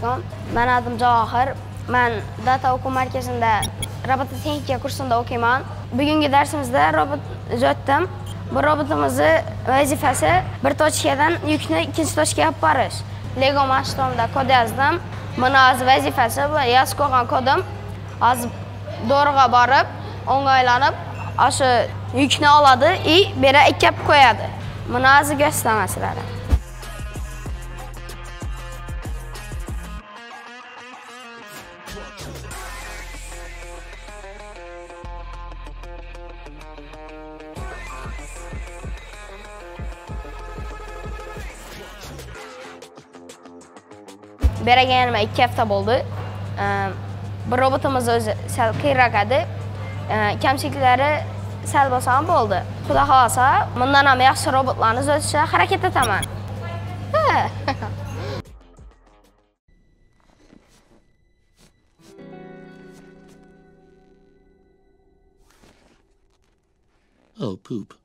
alaykum. Men adım Javohir. Men Data o'quv markazida robototexnika kursida o'qiyman. Bugungi darsimizda robot o'tdim. Bu robotimizning vazifasi bir tochkadan yukni ikkinchi tochkaga olib borish. Lego masshtabida kod yozdim. Buni hozir vazifasi bu yozib qo'ygan kodim. Hozir do'rg'a borib, o'ng'aylanib, o'sha yukni oladi va bera ikkab qo'yadi. Buni hozir ko'rsataman sizlarga. Beraganima 2 hafta bo'ldi. Bu robotimiz o'zi sal qiyinroq edi. Kamchiliklari sal bo'lsa ham bo'ldi. Xudo xolasa, bundan ham yaxshi robotlarni o'zishga harakat etaman. Oh, poop.